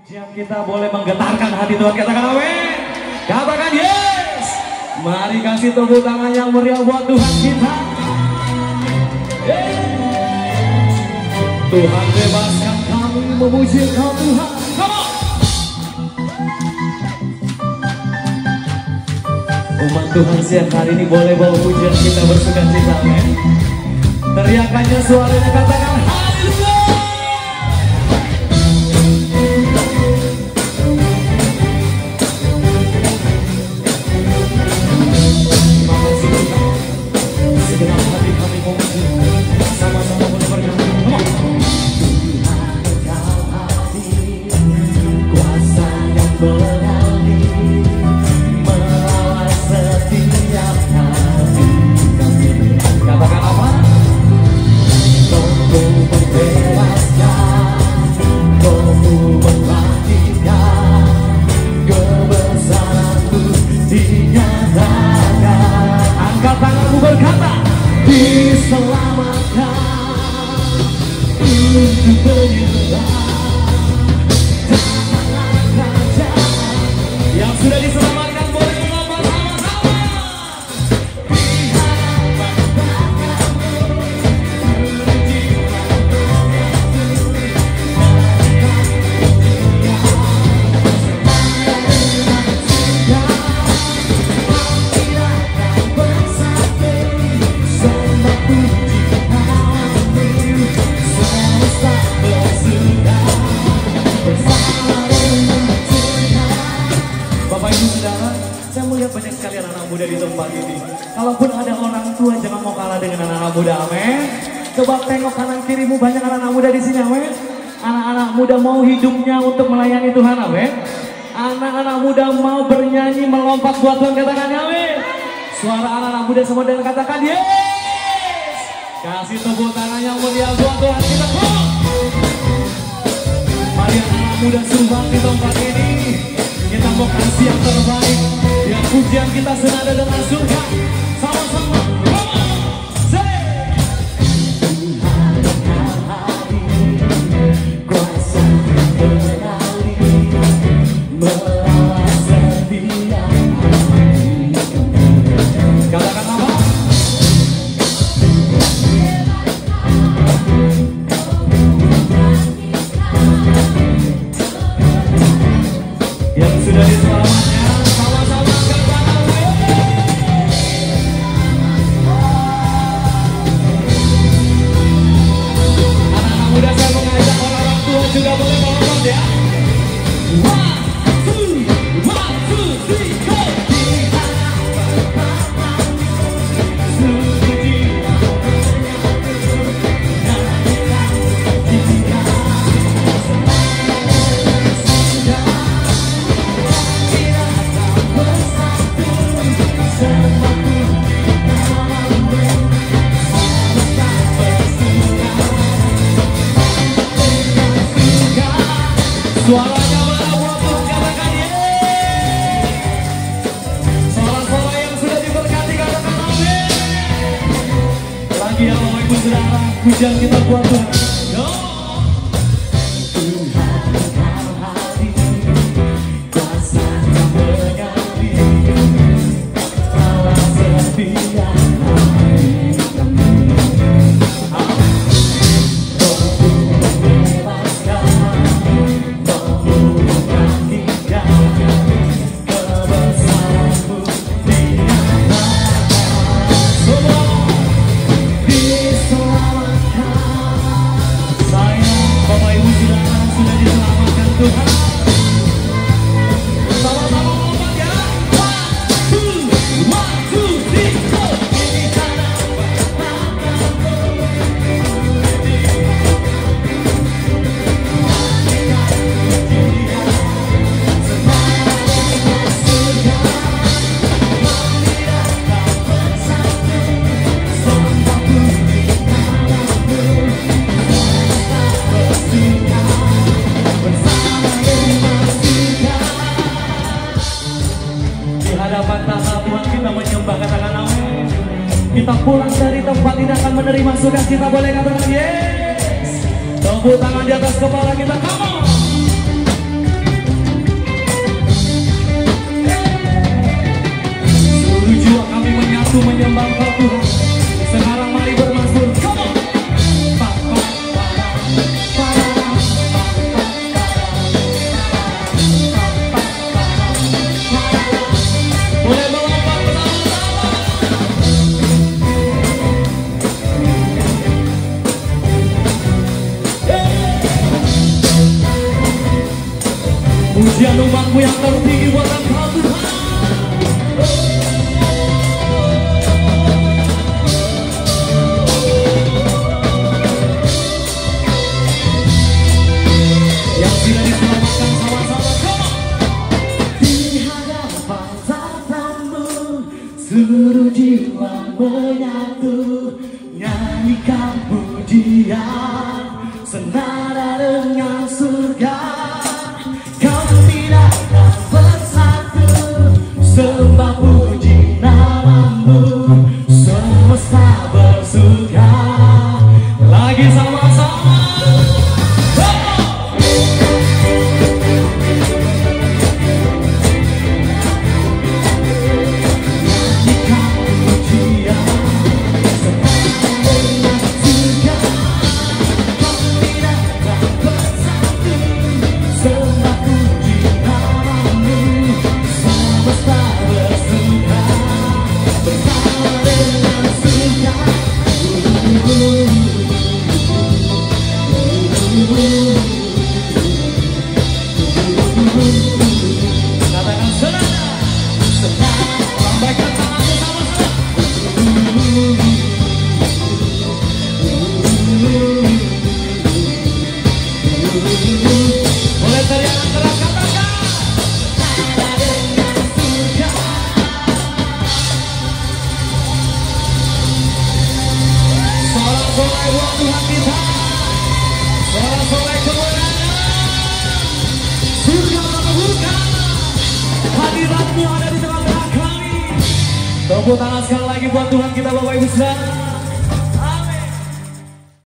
Pujian kita boleh menggetarkan hati Tuhan. Katakan amin. Katakan yes. Mari kasih tepuk tangan yang meriah buat Tuhan kita. Tuhan bebaskan kami memuji Engkau Tuhan. Come on. Umat Tuhan siang hari ini boleh bawa pujian kita bersuka cita. Teriakannya suaranya katakan haleluya. Segenap hati kami memuji, sama-sama boleh bernyanyi. Kuasa yang berani melawan setiap hati kami. Katakan apa? Kau membebaskan, kau membangkitkan, kebesaran-Mu dinyatakan. Angkat tanganmu berkata, diselamatkan untuk menyerah. Yang sudah diselamatkan boleh melompat sama-sama. Bapak Ibu Saudara, saya melihat banyak sekali anak-anak muda di tempat ini. Kalaupun ada orang tua, jangan mau kalah dengan anak-anak muda, amin. Coba tengok kanan kirimu, banyak anak-anak muda di sini, amin. Anak-anak muda mau hidupnya untuk melayani Tuhan, amin. Anak-anak muda mau bernyanyi, melompat buat Tuhan, katakan amin. Suara anak-anak muda semua dan katakan yes. Kasih tepuk tangan yang meriah buat Tuhan kita. Mari anak-anak muda sumbang di tempat ini. Kita mau kasih yang terbaik. Yang pujian kita senada dengan surga. Sama-sama. Kuasa berani melawan setiap hati. Katakan apa? Yang sudah diselamatkan sama-sama angkat tangan. Anak-anak muda saya mengajak orang-orang tua juga boleh melompat ya. 1, 2, 1, 2, 3, go. Suaranya mana buat Tuhan, katakan yeay. Suara-suara yang sudah diberkati katakan amin. Lagi ya Bapak Ibu Saudara, pujian kita buat Tuhan. Yo. Tuhan hati, kuasa yang berganti, Allah setia hati kami. Kita pulang dari tempat ini akan menerima sukacita, boleh katakan yes. Tepuk tangan di atas kepala kita, come on. Pujian umatmu yang tertinggi buat Engkau Tuhan. Yang tidak diselamatkan sama-sama. Di hadapan tatamu seluruh jiwa menyatu, nyanyikan pujian senada dengan surga. Sembah puji namamu, semesta bersuka. Lagi sama-sama. Nyanyikan pujian senada dengan surga. Kau tidak akan bersatu, sembah puji namamu, semesta bersuka bersama dengan surga. Katakan senada, senada, lambaikan tanganmu sama-sama. Boleh teriakan keras, katakan senada dengan surga. Sorak-sorai buat Tuhan kita, sorak-sorai kemenangan. Surga terbuka, hadiratmu ada di tengah-tengah kami. Tepuk tangan sekali lagi buat Tuhan kita Bapak Ibu Saudara.